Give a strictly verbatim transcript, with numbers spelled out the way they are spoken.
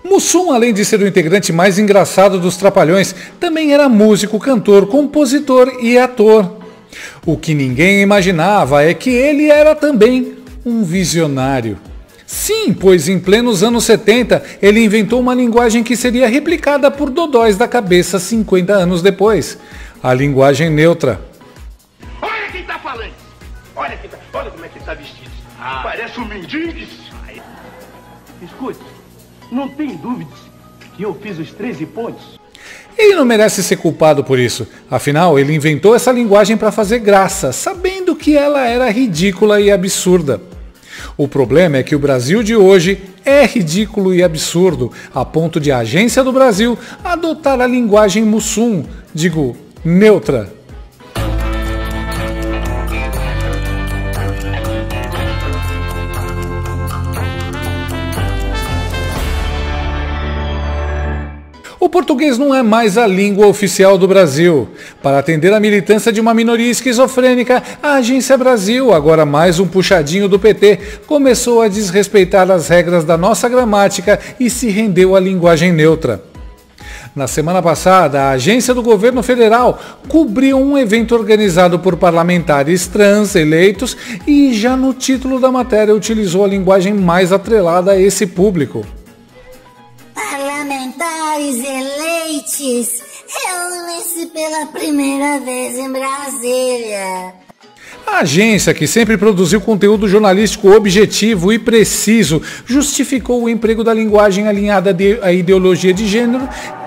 Mussum, além de ser o integrante mais engraçado dos Trapalhões, também era músico, cantor, compositor e ator. O que ninguém imaginava é que ele era também um visionário. Sim, pois em plenos anos setenta ele inventou uma linguagem que seria replicada por dodóis da cabeça cinquenta anos depois. A linguagem neutra. Olha quem tá falando! Olha, quem tá... Olha como é que ele tá vestido. Ah. Parece um mendigo. Escute, não tem dúvidas que eu fiz os treze pontos? Ele não merece ser culpado por isso. Afinal, ele inventou essa linguagem para fazer graça, sabendo que ela era ridícula e absurda. O problema é que o Brasil de hoje é ridículo e absurdo, a ponto de a Agência do Brasil adotar a linguagem Mussum, digo, neutra. O português não é mais a língua oficial do Brasil. Para atender a militância de uma minoria esquizofrênica, a Agência Brasil, agora mais um puxadinho do P T, começou a desrespeitar as regras da nossa gramática e se rendeu à linguagem neutra. Na semana passada, a agência do governo federal cobriu um evento organizado por parlamentares trans eleitos e já no título da matéria utilizou a linguagem mais atrelada a esse público. Parlamentares eleitos reúnem-se pela primeira vez em Brasília. A agência, que sempre produziu conteúdo jornalístico objetivo e preciso, justificou o emprego da linguagem alinhada à ideologia de gênero